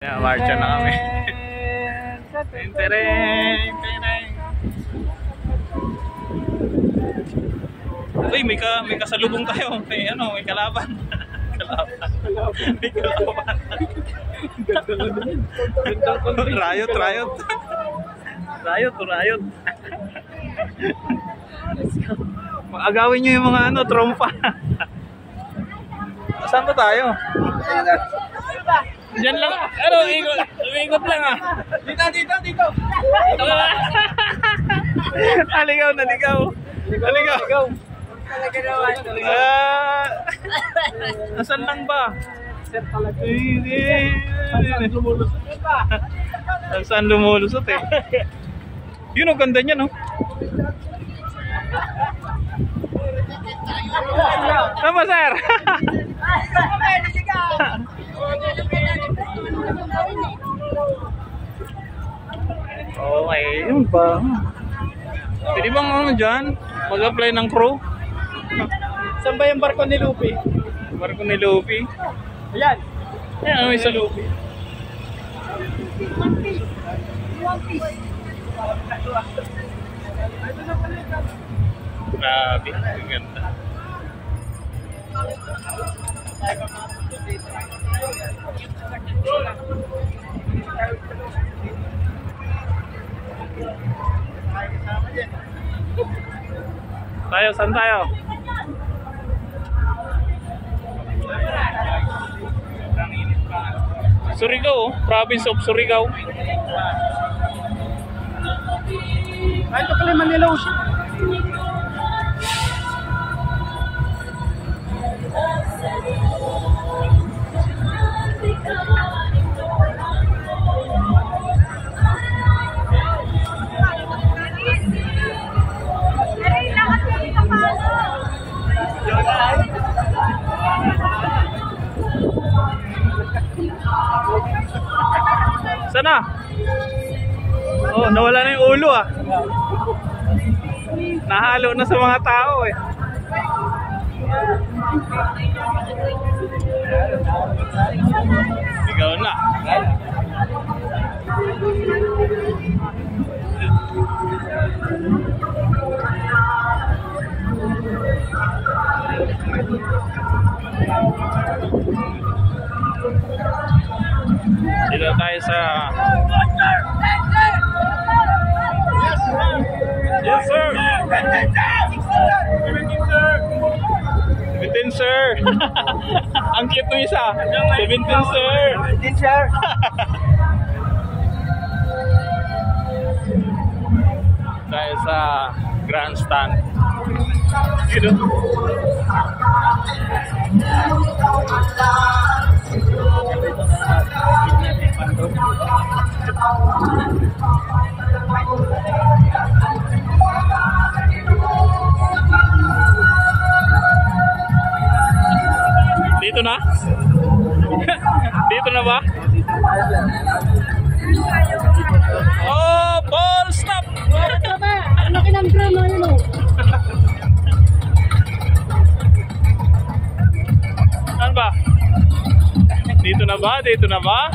Marcha na kami. Tereng. Uy, may kasalubong tayo. May kalaban. May kalaban. Riot. Agawin nyo yung mga trompa. Saan ba tayo? Diyan lang. Ikot lang ah. Dito. Aligaw. Asan lang ba? Saan lumulusot eh? Yun ang ganda niya, no? Tama, sir. Okay, yun ba? Pwede bang dyan? Mag-apply ng crew? Saan ba yung barko ni Luffy? Barko ni Luffy? Ayan. Ayan, may sa Luffy. Grabe, ang ganda. Saan tayo? Surigao, province of Surigao. Ito pala Manila Ocean. Sana? Oh, nawala na yung ulo ah. Nahalo na sa mga tao eh. Ikaw na. Dito tayo sa Yes sir. 17 sir. Ang cute ng isa. 17 sir. 17 sir. Tayo sa grandstand. Dito. Dito na? Dito na ba? Oh, ball stop! Ano kinamdra mo yun o? Saan ba? Dito na ba? Dito na ba?